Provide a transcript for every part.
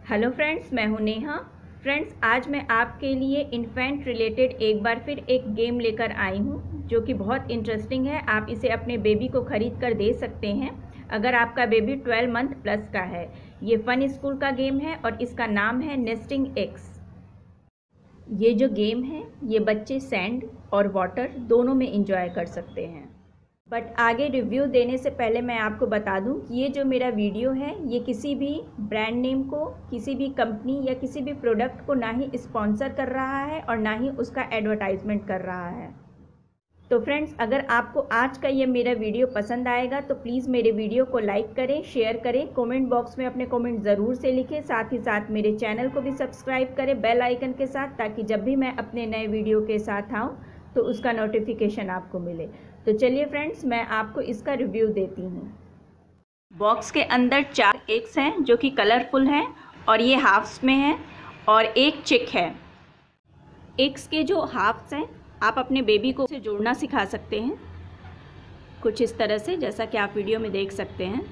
Hello friends, मैं हूं Neha. Friends, आज मैं आपके लिए इन्फेंट रिलेटेड एक बार फिर एक गेम लेकर आई हूं जो कि बहुत इंटरेस्टिंग है। आप इसे अपने बेबी को ख़रीद कर दे सकते हैं अगर आपका बेबी 12 मंथ प्लस का है। ये फन स्कूल का गेम है और इसका नाम है नेस्टिंग एग्स। ये जो गेम है ये बच्चे सैंड और वाटर दोनों में इंजॉय कर सकते हैं। बट आगे रिव्यू देने से पहले मैं आपको बता दूं कि ये जो मेरा वीडियो है ये किसी भी ब्रांड नेम को, किसी भी कंपनी या किसी भी प्रोडक्ट को ना ही स्पॉन्सर कर रहा है और ना ही उसका एडवर्टाइजमेंट कर रहा है। तो फ्रेंड्स, अगर आपको आज का ये मेरा वीडियो पसंद आएगा तो प्लीज़ मेरे वीडियो को लाइक करें, शेयर करें, कमेंट बॉक्स में अपने कमेंट ज़रूर से लिखें। साथ ही साथ मेरे चैनल को भी सब्सक्राइब करें बेल आइकन के साथ, ताकि जब भी मैं अपने नए वीडियो के साथ आऊँ तो उसका नोटिफिकेशन आपको मिले। तो चलिए फ्रेंड्स, मैं आपको इसका रिव्यू देती हूँ। बॉक्स के अंदर 4 एग्स हैं जो कि कलरफुल हैं और ये हाफ्स में हैं और एक चिक है। एग्स के जो हाफ्स हैं आप अपने बेबी को से जोड़ना सिखा सकते हैं कुछ इस तरह से, जैसा कि आप वीडियो में देख सकते हैं।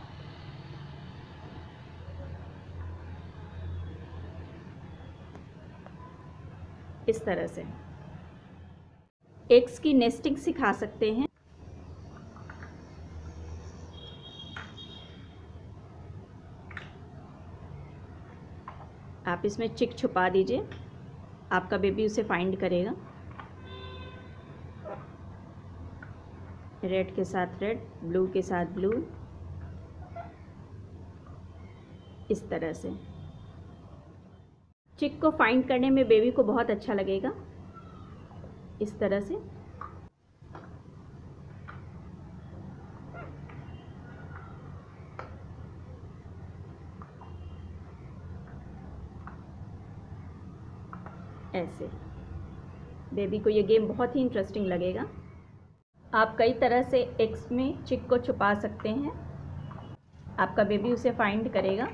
इस तरह से एग्स की नेस्टिंग सिखा सकते हैं। आप इसमें चिक छुपा दीजिए, आपका बेबी उसे फाइंड करेगा। रेड के साथ रेड, ब्लू के साथ ब्लू, इस तरह से। चिक को फाइंड करने में बेबी को बहुत अच्छा लगेगा। इस तरह से ऐसे बेबी को ये गेम बहुत ही इंटरेस्टिंग लगेगा। आप कई तरह से एग्स में चिक को छुपा सकते हैं, आपका बेबी उसे फाइंड करेगा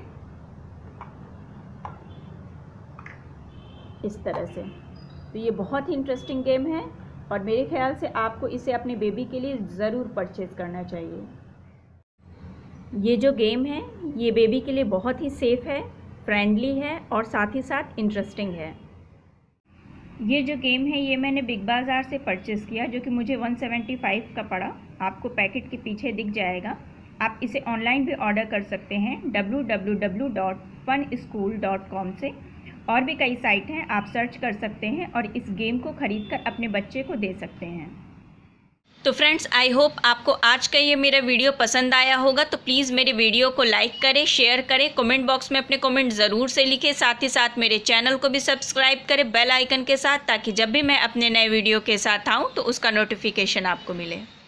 इस तरह से। तो ये बहुत ही इंटरेस्टिंग गेम है और मेरे ख्याल से आपको इसे अपने बेबी के लिए ज़रूर परचेज़ करना चाहिए। ये जो गेम है ये बेबी के लिए बहुत ही सेफ़ है, फ्रेंडली है और साथ ही साथ इंटरेस्टिंग है। ये जो गेम है ये मैंने बिग बाज़ार से परचेज़ किया, जो कि मुझे 175 का पड़ा। आपको पैकेट के पीछे दिख जाएगा। आप इसे ऑनलाइन भी ऑर्डर कर सकते हैं www.funschool.com से। और भी कई साइट हैं, आप सर्च कर सकते हैं और इस गेम को ख़रीदकर अपने बच्चे को दे सकते हैं। तो फ्रेंड्स, आई होप आपको आज का ये मेरा वीडियो पसंद आया होगा। तो प्लीज़ मेरे वीडियो को लाइक करें, शेयर करें, कमेंट बॉक्स में अपने कमेंट ज़रूर से लिखें। साथ ही साथ मेरे चैनल को भी सब्सक्राइब करें बेल आइकन के साथ, ताकि जब भी मैं अपने नए वीडियो के साथ आऊँ तो उसका नोटिफिकेशन आपको मिले।